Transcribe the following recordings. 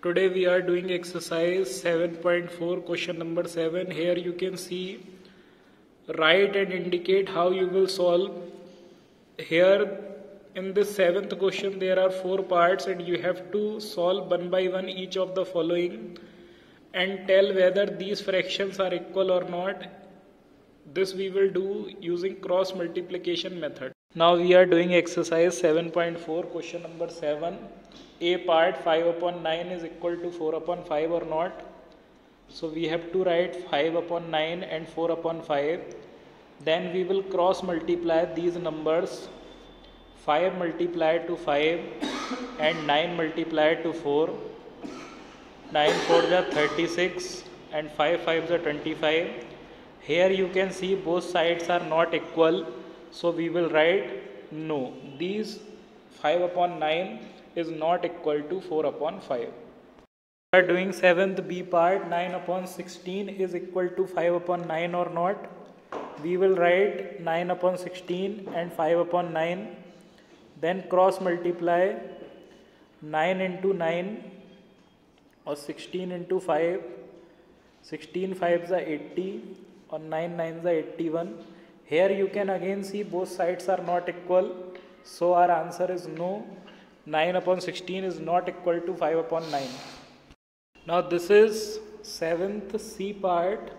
Today we are doing exercise 7.4 question number 7. Here you can see, write and indicate how you will solve. Here in this 7th question there are 4 parts and you have to solve one by one each of the following and tell whether these fractions are equal or not. This we will do using cross multiplication method. Now we are doing exercise 7.4 question number 7. A part 5 upon 9 is equal to 4 upon 5 or not. So we have to write 5 upon 9 and 4 upon 5. Then we will cross multiply these numbers. 5 multiplied to 5 and 9 multiplied to 4. 9 4 is 36 and 5 5 is 25. Here you can see both sides are not equal. So we will write no. These 5 upon 9 is not equal to 4 upon 5. We are doing 7th B part. 9 upon 16 is equal to 5 upon 9 or not. We will write 9 upon 16 and 5 upon 9. Then cross multiply 9 into 9 or 16 into 5. 16 5 is 80 or 9 9 is 81. Here you can again see both sides are not equal. So our answer is no. 9 upon 16 is not equal to 5 upon 9. Now this is 7th C part.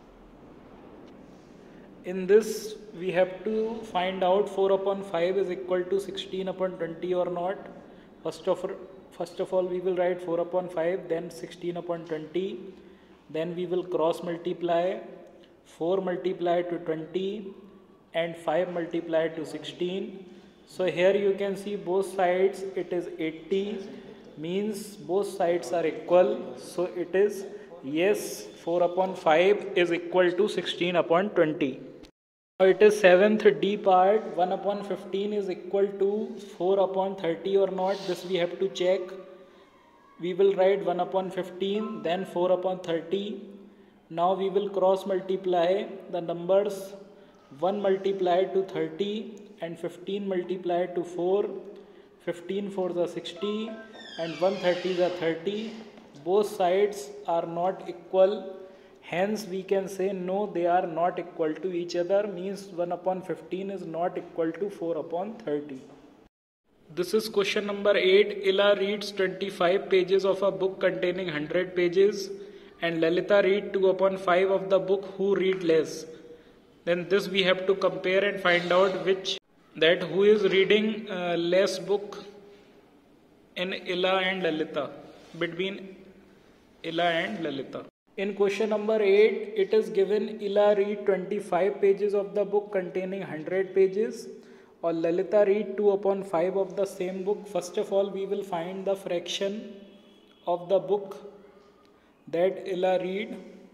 In this we have to find out 4 upon 5 is equal to 16 upon 20 or not. First of all we will write 4 upon 5, then 16 upon 20. Then we will cross multiply 4 multiplied to 20 and 5 multiplied to 16. So here you can see both sides it is 80, means both sides are equal. So it is yes, 4 upon 5 is equal to 16 upon 20. Now it is 7th D part. 1 upon 15 is equal to 4 upon 30 or not. This we have to check. We will write 1 upon 15, then 4 upon 30. Now we will cross multiply the numbers. 1 multiplied to 30 and 15 multiplied to 4. 15 4 is 60 and 130 is 30. Both sides are not equal. Hence we can say no, they are not equal to each other, means 1 upon 15 is not equal to 4 upon 30. This is question number 8. Ila reads 25 pages of a book containing 100 pages and Lalita read 2 upon 5 of the book. Who read less? Then this we have to compare and find out who is reading less book in Ila and Lalita, between Ila and Lalita. In question number 8, it is given Ila read 25 pages of the book containing 100 pages or Lalita read 2 upon 5 of the same book. First of all, we will find the fraction of the book that Ila read.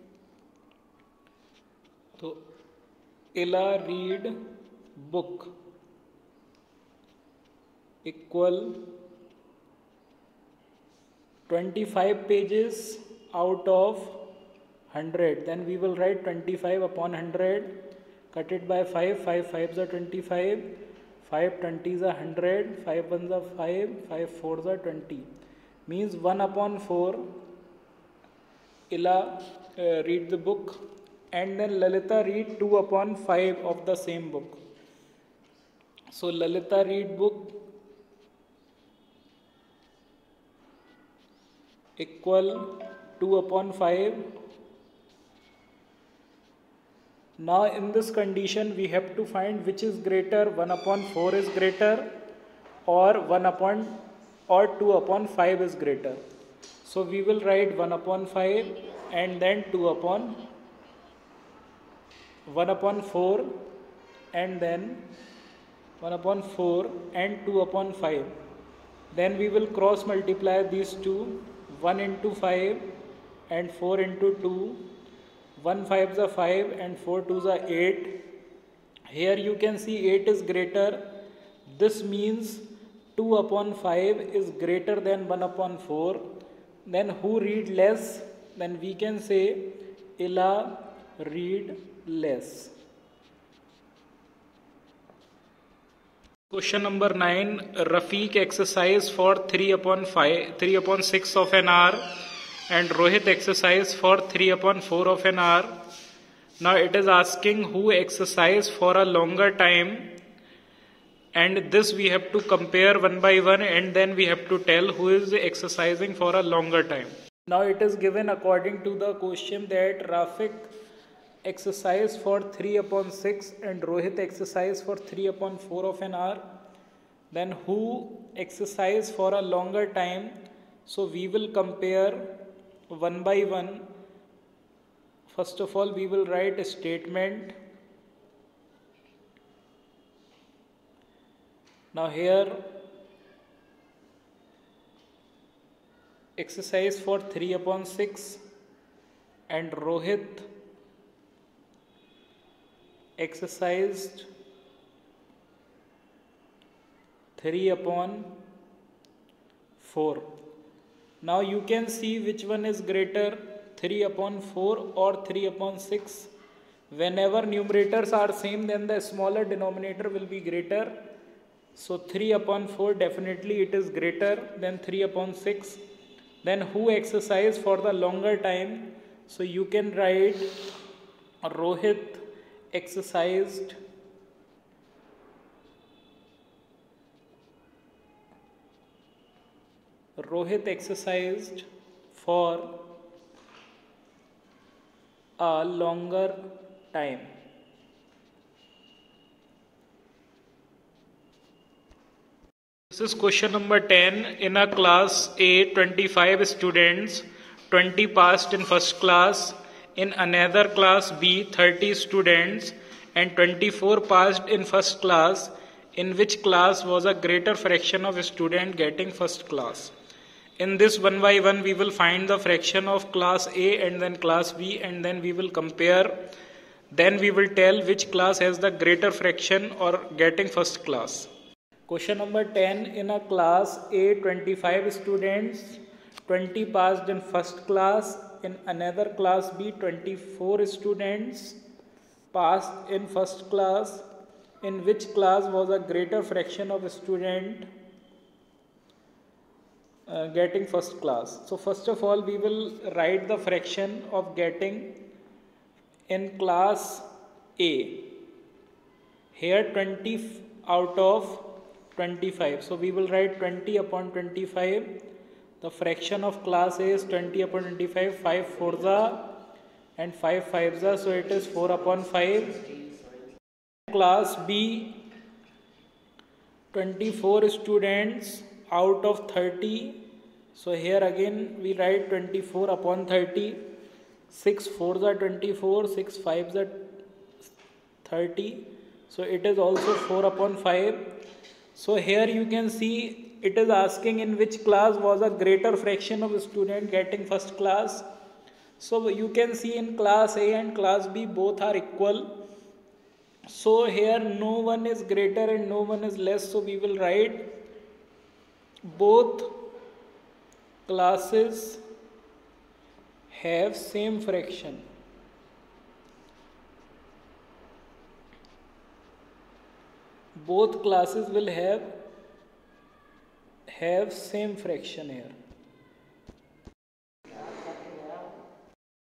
So Ila read book equal 25 pages out of 100. Then we will write 25 upon 100. Cut it by 5. 5 5s are 25. 5 20s are 100. 5 1s are 5. 5 4s are 20. Means 1 upon 4 Ila read the book and then Lalita read 2 upon 5 of the same book. So Lalita read book equal 2 upon 5. Now in this condition we have to find which is greater, 1 upon 4 is greater or 2 upon 5 is greater. So we will write 1 upon 5 and then 1 upon 4 and then 1 upon 4 and 2 upon 5. Then we will cross multiply these two. 1 into 5 and 4 into 2. 1 5s are 5 and 4 2s are 8. Here you can see 8 is greater. This means 2 upon 5 is greater than 1 upon 4. Then who read less? Then we can say Ila read less. Question number 9. Rafiq exercise for 3/6 of an hour and Rohit exercise for 3/4 of an hour. Now it is asking who exercise for a longer time, and this we have to compare one by one, and then we have to tell who is exercising for a longer time. Now it is given according to the question that Rafiq exercise for 3/6 and Rohit exercise for 3/4 of an hour. Then who exercise for a longer time? So we will compare one by one. First of all, we will write a statement. Now here exercise for 3/6 and Rohit exercised 3/4. Now you can see which one is greater, 3/4 or 3/6. Whenever numerators are same, then the smaller denominator will be greater. So 3/4 definitely it is greater than 3/6. Then who exercise for the longer time? So you can write Rohit exercised for a longer time. This is question number 10. In a class A, 25 students, 20 passed in first class. In another class B, 30 students and 24 passed in first class. In which class was a greater fraction of student getting first class? In this one by one we will find the fraction of class A and then class B, and then we will compare. Then we will tell which class has the greater fraction or getting first class. Question number 10. In a class A, 25 students, 20 passed in first class. In another class B, 24 students passed in first class. In which class was a greater fraction of student getting first class? So first of all, we will write the fraction of getting in class A. Here 20 out of 25. So we will write 20/25. The fraction of class A is 20/25. 5 4s and 5 5s, so it is 4/5. Class B, 24 students out of 30. So here again we write 24/30. 6 4s are 24, 6 5s are 30. So it is also 4/5. So here you can see it is asking in which class was a greater fraction of student getting first class. So you can see in class A and class B both are equal. So here no one is greater and no one is less. So we will write both classes have same fraction. Both classes will have same fraction here.